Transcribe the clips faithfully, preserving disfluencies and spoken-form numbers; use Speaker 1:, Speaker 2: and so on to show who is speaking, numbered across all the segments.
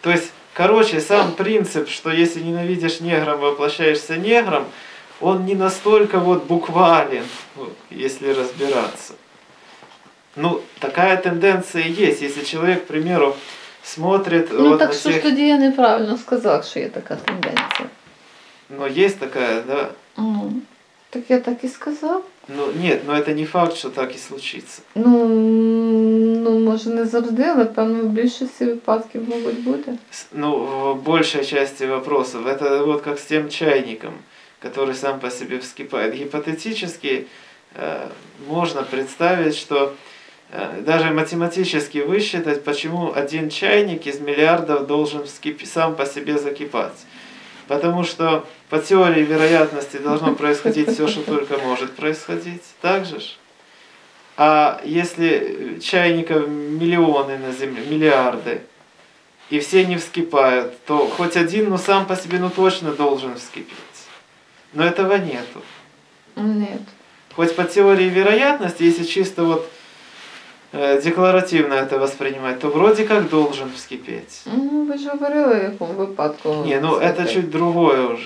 Speaker 1: То есть, короче, сам принцип, что если ненавидишь негром, воплощаешься негром, он не настолько вот буквален, если разбираться. Ну, такая тенденция есть. Если человек, к примеру, смотрит...
Speaker 2: Ну,
Speaker 1: вот
Speaker 2: так
Speaker 1: на
Speaker 2: що ж
Speaker 1: тех...
Speaker 2: тоді я неправильно сказав, що є така тенденція.
Speaker 1: Но есть такая, да.
Speaker 2: Ну, так я так і сказав.
Speaker 1: Ну, нет, но это не факт, что так и случится.
Speaker 2: Ну, ну може не завжди, але певно в більшості випадків, мабуть, буде.
Speaker 1: Ну, в большей части вопросов. Это вот как с тем чайником, который сам по себе вскипает. Гипотетически э, можно представить, что э, даже математически высчитать, почему один чайник из миллиардов должен вскип... сам по себе закипать. Потому что по теории вероятности должно происходить все, что только может происходить. Так же ж? А если чайников миллионы на Земле, миллиарды, и все не вскипают, то хоть один, но сам по себе, ну точно должен вскипеть. Но этого нету.
Speaker 2: Нет.
Speaker 1: Хоть по теории вероятности, если чисто вот э, декларативно это воспринимать, то вроде как должен вскипеть.
Speaker 2: Ну, ви ж говорили, в якому випадку.
Speaker 1: Не, ну это
Speaker 2: вскипить.
Speaker 1: чуть другое уже.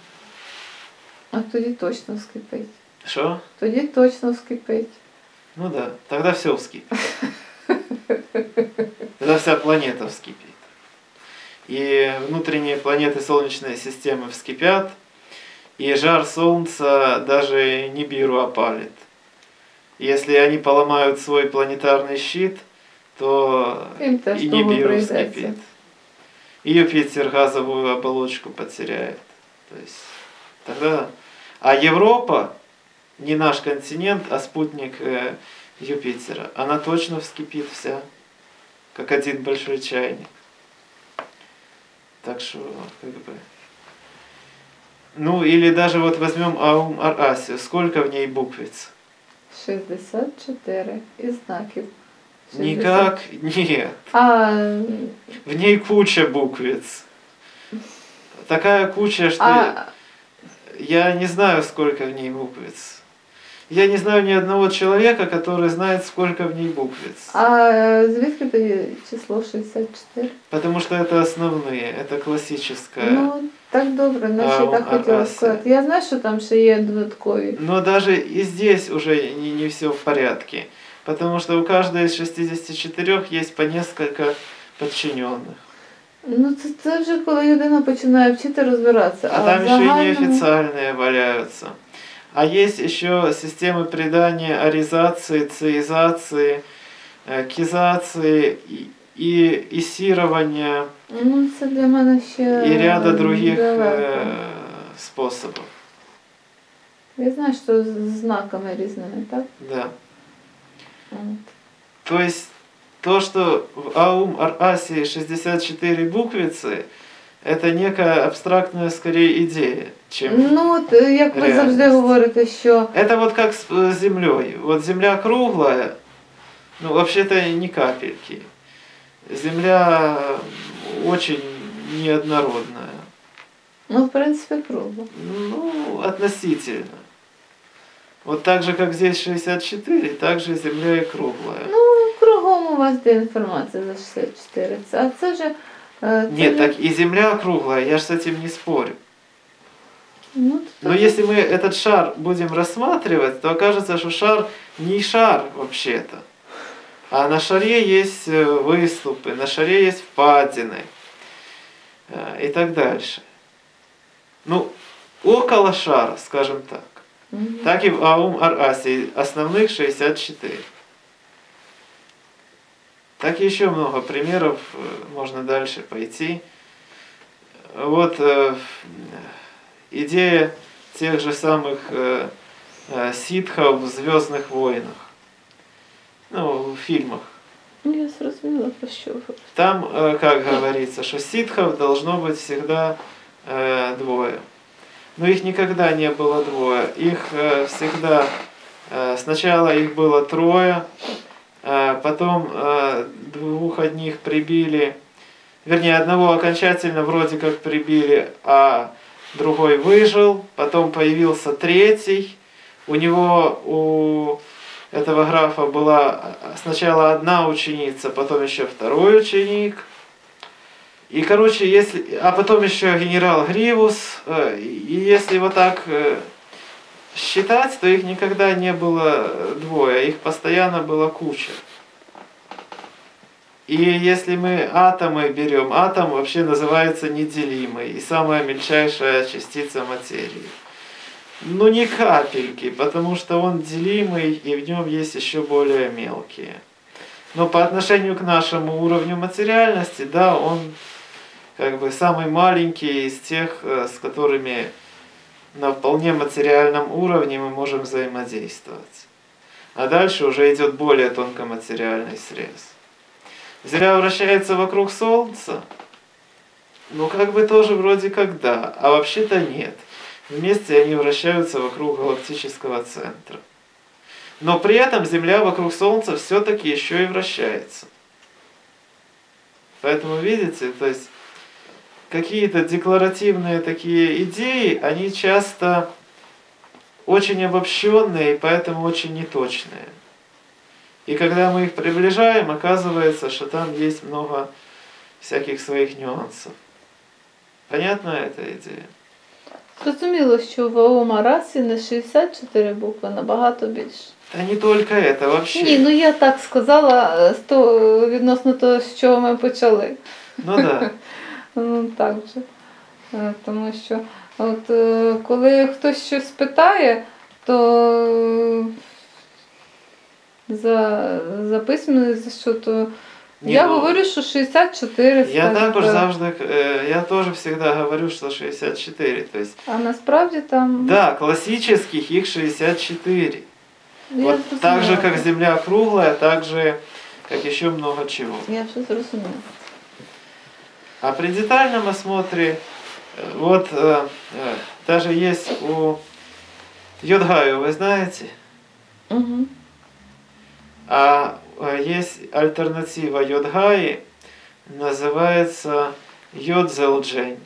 Speaker 2: А тоді точно вскипить.
Speaker 1: Что?
Speaker 2: Тоді точно вскипить.
Speaker 1: Ну да, тогда все вскипит. Тогда вся планета вскипит. И внутренние планеты Солнечной системы вскипят, и жар Солнца даже Нибиру опалит. Если они поломают свой планетарный щит, то
Speaker 2: Им теж
Speaker 1: и
Speaker 2: того
Speaker 1: Нибиру
Speaker 2: прийдеться.
Speaker 1: вскипит. И Юпитер газовую оболочку потеряет. То есть тогда... А Европа, не наш континент, а спутник э, Юпитера, она точно вскипит вся, как один большой чайник. Так что, как бы... Ну, или даже вот возьмем Аум Ар-Асию. Сколько в ней буквиц?
Speaker 2: шістдесят чотири із знаків.
Speaker 1: Никак нет.
Speaker 2: А,
Speaker 1: В ней куча буквиц. Такая куча, что
Speaker 2: а,
Speaker 1: я не знаю, сколько в ней буквиц. Я не знаю ни одного человека, который знает, сколько в ней буквиц.
Speaker 2: а звідки тоді число шістдесят чотири?
Speaker 1: Потому что это основные, это классическое.
Speaker 2: Ну, так добре, наче
Speaker 1: Аум
Speaker 2: так хотіла
Speaker 1: Ар-Асія.
Speaker 2: сказати. Я знаю, що там ще є додаткові.
Speaker 1: Но даже и здесь уже не, не все в порядке. Потому что у каждой из шестидесяти четырёх есть по несколько подчиненных.
Speaker 2: Ну, це, це вже коли людина починає вчити розбиратися.
Speaker 1: А
Speaker 2: А
Speaker 1: там
Speaker 2: в
Speaker 1: еще и
Speaker 2: загальному-
Speaker 1: неофициальные валяются. А есть еще системы придания аризации, цеизации, э, кизации и, и исирования
Speaker 2: Ну, це для мене ще
Speaker 1: и ряда других
Speaker 2: далеко.
Speaker 1: э, способов.
Speaker 2: Я знаю, що з знаками різними, так?
Speaker 1: Да.
Speaker 2: От.
Speaker 1: То есть то, что в Аум Ар-Асии шестьдесят четыре буквицы, это некая абстрактная скорее идея, чем...
Speaker 2: Ну, от, як ви
Speaker 1: реальність.
Speaker 2: завжди говорите, що
Speaker 1: Это вот как с э, Землей. Вот Земля круглая, ну вообще-то не капельки. Земля очень неоднородная.
Speaker 2: ну, в принципі, кругло.
Speaker 1: Ну, относительно. Вот так же, как здесь шестьдесят четыре, так же Земля и круглая.
Speaker 2: Ну, кругом у вас де інформація за шістдесят чотири. Це- А це вже... е, це
Speaker 1: Нет,
Speaker 2: вже-
Speaker 1: так и Земля круглая, я же с этим не спорю.
Speaker 2: Ну, то
Speaker 1: Но
Speaker 2: тоді-
Speaker 1: если мы этот шар будем рассматривать, то окажется, что шар не шар вообще-то. А на шаре есть э, выступы, на шаре есть впадины э, и так дальше. Ну, около шара, скажем так.
Speaker 2: Мгм.
Speaker 1: Так и в Аум Ар-Асии основных шестьдесят четыре. Так еще много примеров, э, можно дальше пойти. Вот э, идея тех же самых э, э, ситхов в «Звездных войнах», ну, в фильмах.
Speaker 2: Ну, я зрозуміла, про що ви.
Speaker 1: Там, э, как говорится, что ситхов должно быть всегда э, двое. Но их никогда не было двое. Их э, всегда, э, сначала их было трое, э, потом э, двух одних прибили, вернее, одного окончательно вроде как прибили, а другой выжил, потом появился третий. У него, у этого графа была сначала одна ученица, потом еще второй ученик. И, короче, если, а потом еще генерал Гривус, и если вот так считать, то их никогда не было двое, их постоянно была куча. И если мы атомы берем, атом вообще называется неделимый, и самая мельчайшая частица материи. Ну не капельки, потому что он делимый, и в нем есть еще более мелкие. Но по отношению к нашему уровню материальности, да, он как бы самый маленький из тех, с которыми на вполне материальном уровне мы можем взаимодействовать. А дальше уже идет более тонкоматериальный срез. Земля вращается вокруг Солнца, ну как бы тоже вроде как да, а вообще-то нет. Вместе они вращаются вокруг галактического центра. Но при этом Земля вокруг Солнца все-таки еще и вращается. Поэтому видите, то есть какие-то декларативные такие идеи, они часто очень обобщенные и поэтому очень неточные. И когда мы их приближаем, оказывается, что там есть много всяких своих нюансов. Понятна эта идея?
Speaker 2: Зрозуміло, що в ОМА расі не шістдесят чотири букви, набагато більше.
Speaker 1: Та не тільки це, вообще.
Speaker 2: Ні, ну я так сказала з того, відносно того, з чого ми почали.
Speaker 1: Ну да.
Speaker 2: Ну так же. Тому що от коли хтось щось питає, то за, за письменність, за що, то
Speaker 1: Не,
Speaker 2: я
Speaker 1: ну,
Speaker 2: говорю, що шістдесят чотири.
Speaker 1: Я також завжди, я тоже всегда говорю, что шестьдесят четыре. То есть,
Speaker 2: а насправді там...
Speaker 1: да, классических их шестьдесят четыре.
Speaker 2: Я
Speaker 1: вот
Speaker 2: зрозуміла.
Speaker 1: так же, как Земля круглая, так же, как еще много чего.
Speaker 2: Я все зрозуміла.
Speaker 1: А при детальном осмотре, вот э, э, даже есть у Йодгаю, вы знаете?
Speaker 2: Угу.
Speaker 1: А есть альтернатива Йодгаи, называется Йодзелджень.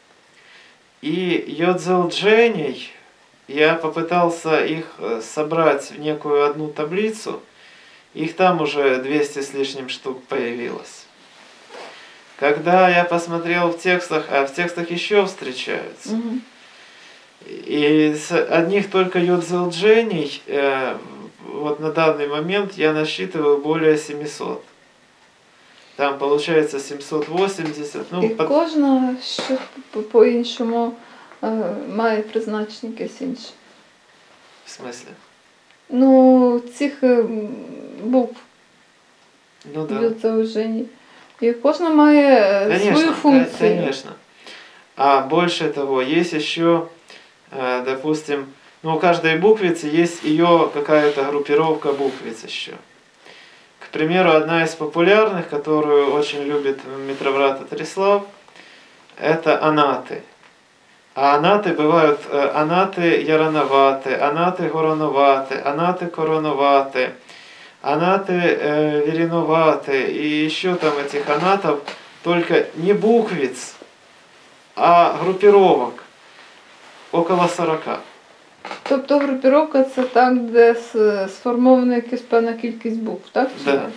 Speaker 1: И Йодзелдженей, я попытался их собрать в некую одну таблицу, их там уже двести с лишним штук появилось. Когда я посмотрел в текстах, а в текстах еще встречаются,
Speaker 2: Угу.
Speaker 1: и с одних только Йодзелдженей, э, вот на данный момент я насчитываю более семисот. Там получается семьсот восемьдесят. Ну,
Speaker 2: І
Speaker 1: под...
Speaker 2: кожна що по-іншому має призначення якесь інше.
Speaker 1: В смысле?
Speaker 2: Ну, цих букв
Speaker 1: Ну да.
Speaker 2: Йодзелджені. І кожна має
Speaker 1: Конечно,
Speaker 2: свою функцію.
Speaker 1: Конечно. А больше того, есть еще, допустим, ну, у каждой буквицы есть ее какая-то группировка буквиц еще. К примеру, одна из популярных, которую очень любит Митроврат Атрислав, это анаты. А анаты бывают анаты ярановаты, анаты гороноваты, анаты короноваты, анаты э, вериноваты. И еще там этих анатов только не буквиц, а группировок около сорока.
Speaker 2: Тобто групіровка це так, де сформована якась певна кількість букв, так?
Speaker 1: Да.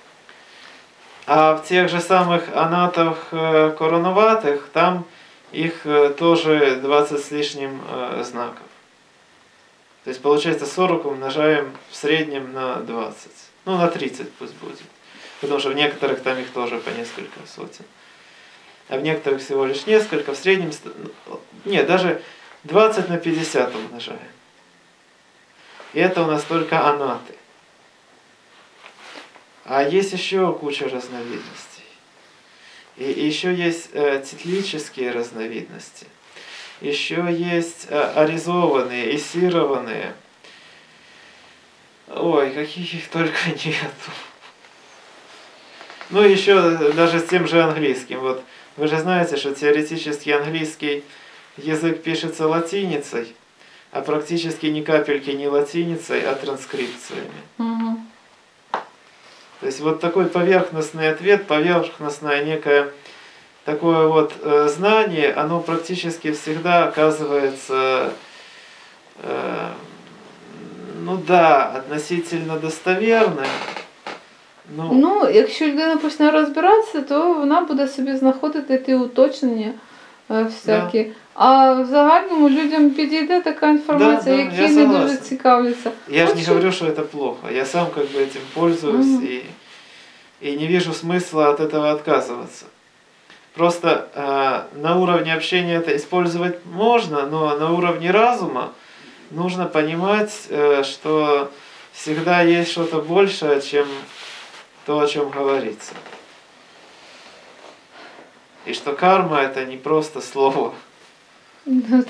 Speaker 1: А в тех же самых анатах э, короноватых, там их э, тоже двадцать с лишним э, знаков. То есть получается сорок умножаем в среднем на двадцать. Ну, на тридцать пусть будет. Потому что в некоторых там их тоже по несколько сотен. А в некоторых всего лишь несколько. В среднем... Нет, даже двадцать на пятьдесят умножаем. И это у нас только анаты. А есть еще куча разновидностей. И еще есть э, титлические разновидности. Еще есть э, аризованные, эссированные. Ой, каких их только нету. Ну, еще даже с тем же английским. Вот вы же знаете, что теоретически английский язык пишется латиницей, а практически ни капельки не латиницей, а транскрипциями.
Speaker 2: Угу.
Speaker 1: То есть вот такой поверхностный ответ, поверхностное некое такое вот э, знание, оно практически всегда оказывается, э, ну да, относительно достоверным, Ну,
Speaker 2: Ну, якщо людина почне розбиратися, то вона буде собі знаходити ті уточнення е, всякі. А в загальному людям підійде така інформація,
Speaker 1: Да, да,
Speaker 2: які
Speaker 1: я
Speaker 2: не дуже
Speaker 1: согласен.
Speaker 2: цікавляться.
Speaker 1: я же
Speaker 2: От
Speaker 1: не
Speaker 2: що-
Speaker 1: говорю, что это плохо. Я сам как бы этим пользуюсь
Speaker 2: Мгм.
Speaker 1: и, и не вижу смысла от этого отказываться. Просто э, на уровне общения это использовать можно, но на уровне разума нужно понимать, э, что всегда есть что-то большее, чем то, о чем говорится. И что карма это не просто слово.
Speaker 2: Ну,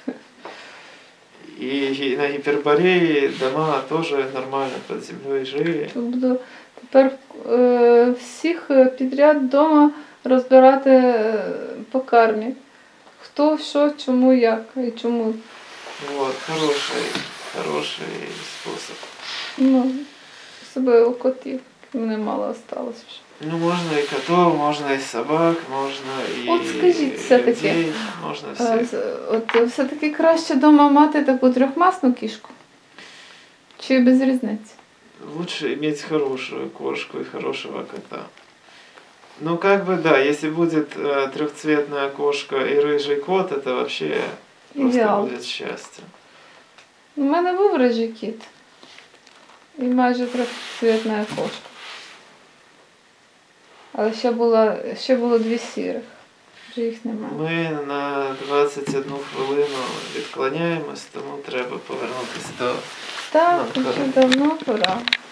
Speaker 1: И, и на Гипербореи дома тоже нормально под землей жили.
Speaker 2: Буду тепер е, всіх підряд вдома розбирати е, по кармі. Хто, що, чому, як і чому.
Speaker 1: Вот, хороший, хороший способ.
Speaker 2: Ну, особливо котів. Мене мало осталось вже.
Speaker 1: Ну, можно и котов, можно и собак, можно и
Speaker 2: От скажіть все-таки,
Speaker 1: людей, можно
Speaker 2: Е,
Speaker 1: всех.
Speaker 2: з- От все-таки краще вдома мати таку трьохмасну кішку? Чи без різниці?
Speaker 1: Лучше иметь хорошую кошку и хорошего кота. Ну, как бы, да, если будет э, трехцветная кошка и рыжий кот, это вообще просто
Speaker 2: Ідеал.
Speaker 1: будет счастье.
Speaker 2: У мене був рижий кіт. І майже трьохцвітна кошка. Але ще було, ще було дві сірих. Вже їх немає.
Speaker 1: Ми на двадцять одну хвилину відклоняємось, тому треба повернутися до
Speaker 2: Так,
Speaker 1: Ну,
Speaker 2: вже
Speaker 1: хорошо.
Speaker 2: давно пора.